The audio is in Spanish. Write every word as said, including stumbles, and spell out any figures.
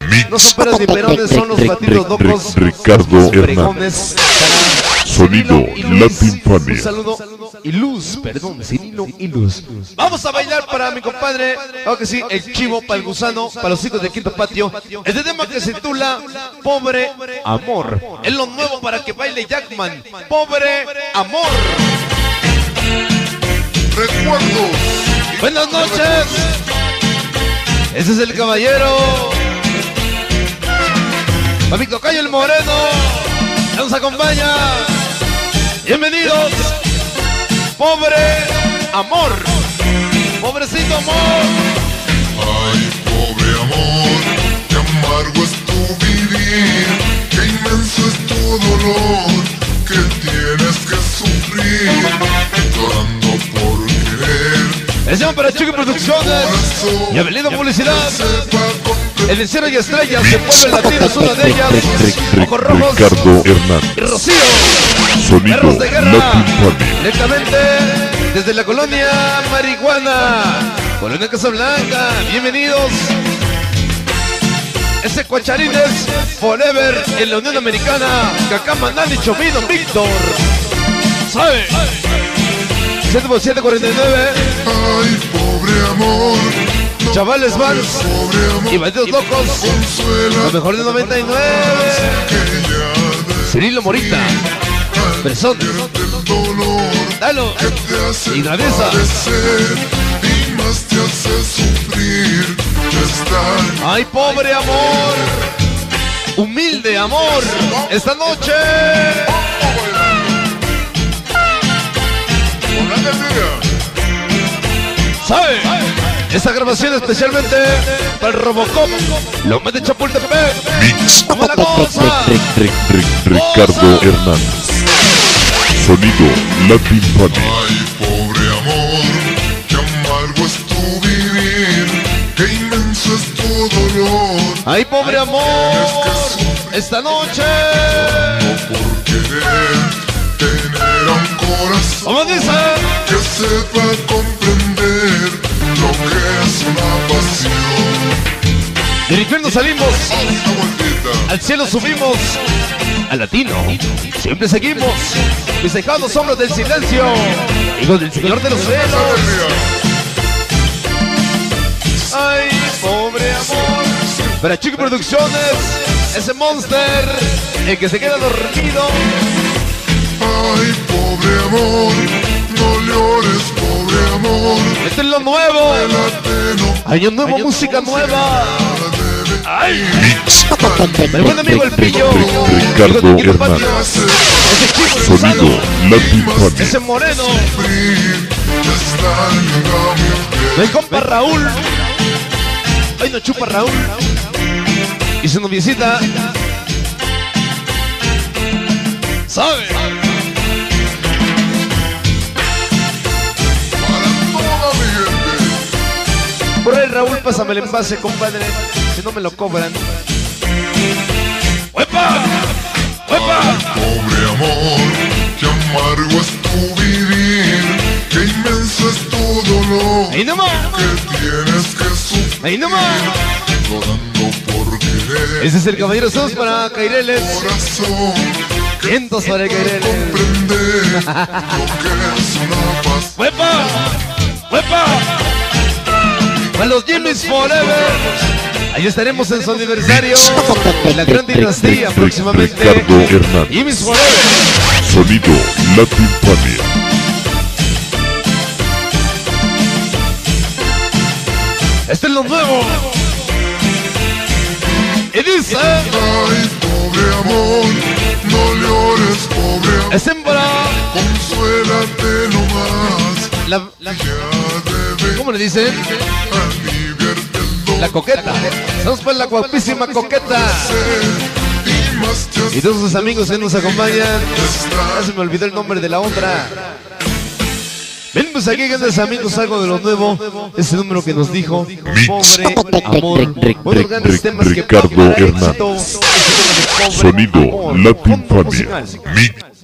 No son peras ni perones, son los batidos locos. Ricardo Hernández. Sonido Latin Funny. Un saludo y luz, perdón, Cirilo y luz. Vamos a bailar para mi compadre, claro que sí, el chivo, para el gusano, para los hijos del quinto patio. Este tema que se titula Pobre Amor. Es lo nuevo para que baile Jackman. Pobre Amor. Recuerdos. Buenas noches. Ese es el caballero. Papi Tocayo el Moreno nos acompaña. Bienvenidos. Pobre Amor. Pobrecito amor. Ay, pobre amor, qué amargo es tu vivir, qué inmenso es tu dolor, que tienes que sufrir, llorando por querer. Es llama para Chucky Producciones y Abelido Publicidad. El encierro y estrellas, el pueblo latino es una de ellas. Ojos rojos Ricardo Hernández. y Rocío. Sonido Perros de guerra. Latin Funny. Directamente desde la colonia Marihuana, Colonia Casablanca. Bienvenidos. Ese Cuacharines Forever en la Unión Americana. Cacá Manali Chovido Víctor. ¿Sabe? siete por siete cuarenta y nueve. Ay, pobre amor, no, Chavales Vans pobre amor, y Bandidos Locos. consuela Lo mejor de noventa y nueve. que ya Cirilo Morita. Personas. del dolor Dalo. que te hace Y Graveza. padecer y más te hace sufrir estar. Ay, pobre amor. Humilde amor. Esta noche. ¿Sabe? Esta grabación especialmente para el Robocop. Lo mete Chapultepec. Mix. ¡Cómo la cosa! Ricardo Hernández. Sonido Latin Funny. Ay, pobre amor, qué amargo es tu vivir, qué inmenso es tu dolor. Ay, pobre amor. Esta noche. No por querer tener un corazón ¿Cómo dice? que sepa comprender lo que es una pasión. Del infierno salimos. Una vueltita. Al cielo subimos. Al latino. Siempre seguimos. Festejando sombras del silencio. Hijos del Señor de los cielos. Ay, pobre amor. Para Chucky Producciones. Ese monster. El que se queda dormido. Ay, pobre amor, no llores, pobre amor. Este es lo nuevo. Late, no Año nuevo, música nueva. debe Ay, ir. mi buen amigo el pillo. Ricardo Hijo del patio. Hernández. Ese chico Sonido gusano. Latin Funny. Ese moreno. Sufrir, estar en la Mi compa Raúl. Ay, no chupa Raúl. Y su noviecita. ¿Sabe? para toda mi gente. Por ahí Raúl, pásame el envase, compadre. Si no me lo cobran. ¡Uepa! ¡Uepa! Pobre amor, qué amargo es tu vivir, qué inmenso es tu dolor, Ahí nomás. que tienes que sufrir, Ahí nomás. rodando por querer. Ese es el caballero Sos para Caireles. Corazón que Vientos para el Caireles. comprender lo que es una paz. ¡Uepa! ¡Uepa! Para los Jimmy's Forever. Ahí estaremos en su aniversario. En la gran dinastía próximamente. Ricardo Hernández. Jimmy's Forever. Sonido Latin Funny. Este es lo nuevo. Y dice. Ay, pobre amor, no llores, pobre amor, Es hembra. consuélate nomás. La, la- Ya debe ¿Cómo le dicen? aliviarte el dolor. La coqueta. Somos para la guapísima coqueta. Y más te hace Y todos sus amigos que nos acompañan. Ya estar. se me olvidó el nombre de la otra. Ven, pues aquí, grandes amigos, algo de lo nuevo. Ese número que nos dijo Pobre Amor. Buenos grandes temas que Ricardo para Hernández. éxito. Ese tema de Pobre Sonido Amor. Latin Fondo Funny. musical. Mix.